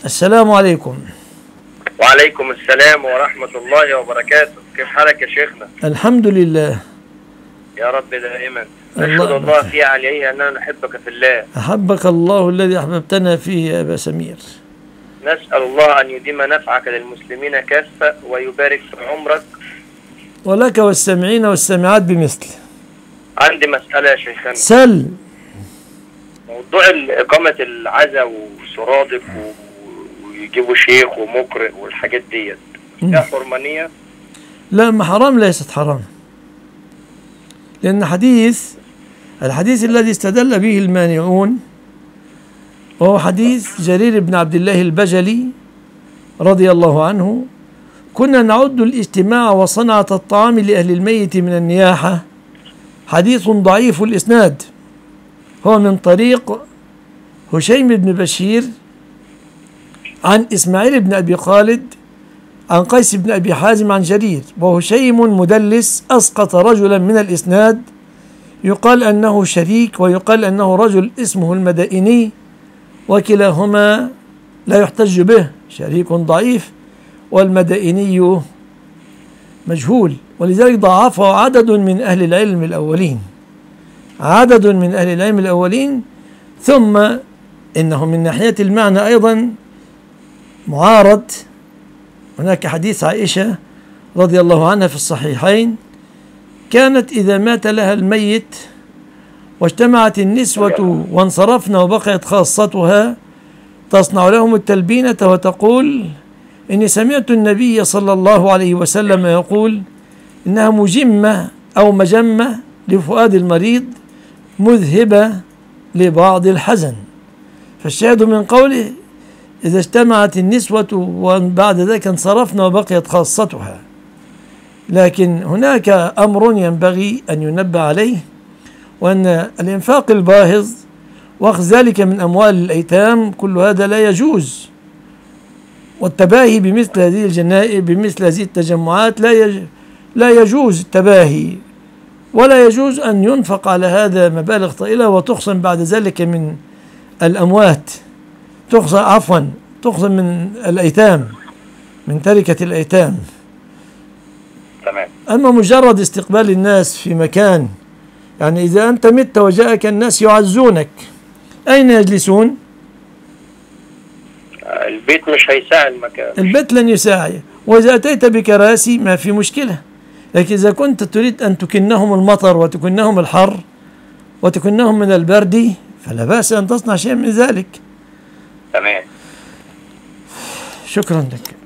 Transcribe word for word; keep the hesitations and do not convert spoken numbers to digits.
السلام عليكم. وعليكم السلام ورحمة الله وبركاته. كيف حالك يا شيخنا؟ الحمد لله. يا رب دائما. الله نشهد الله يبارك. في عليه أننا نحبك في الله. أحبك الله الذي أحببتنا فيه يا أبا سمير. نسأل الله أن يديم نفعك للمسلمين كافة ويبارك في عمرك. ولك والسامعين والسامعات بمثل. عندي مسألة يا شيخنا. سل. موضوع إقامة العزاء وسرادق ويجيبوا شيخ ومقرئ والحاجات ديت فيها حرمانية؟ لا، ما حرام، ليست حرام. لأن حديث الحديث الذي استدل به المانعون وهو حديث جرير بن عبد الله البجلي رضي الله عنه: كنا نعد الاجتماع وصنعة الطعام لأهل الميت من النياحة حديث ضعيف الإسناد، هو من طريق هشيم بن بشير عن إسماعيل بن أبي خالد عن قيس بن أبي حازم عن جرير، وهشيم مدلس أسقط رجلا من الإسناد يقال أنه شريك ويقال أنه رجل اسمه المدائني، وكلاهما لا يحتج به، شريك ضعيف والمدائني مجهول، ولذلك ضعفه عدد من أهل العلم الأولين عدد من أهل العلم الأولين ثم إنه من ناحية المعنى أيضا معارض. هناك حديث عائشة رضي الله عنها في الصحيحين: كانت إذا مات لها الميت واجتمعت النسوة وانصرفنا وبقيت خاصتها تصنع لهم التلبينة وتقول: إني سمعت النبي صلى الله عليه وسلم يقول إنها مجمة أو مجمة لفؤاد المريض مذهبة لبعض الحزن. فالشاهد من قوله: إذا اجتمعت النسوة وبعد ذلك انصرفنا وبقيت خاصتها. لكن هناك أمر ينبغي أن ينبه عليه، وأن الإنفاق الباهظ وأخذ ذلك من أموال الأيتام كل هذا لا يجوز، والتباهي بمثل هذه الجنائز بمثل هذه التجمعات لا يج... لا يجوز التباهي، ولا يجوز أن ينفق على هذا مبالغ طائلة وتخصم بعد ذلك من الأموات، تخصم عفوا تخصم من الأيتام، من تركة الأيتام. تمام. أما مجرد استقبال الناس في مكان، يعني إذا أنت مت وجاءك الناس يعزونك، أين يجلسون؟ البيت مش هيساعد المكان. البيت لن يساعد، وإذا أتيت بكراسي ما في مشكلة، لكن إذا كنت تريد أن تكنهم المطر وتكنهم الحر وتكنهم من البرد فلا بأس أن تصنع شيء من ذلك. تمام. شكرا لك.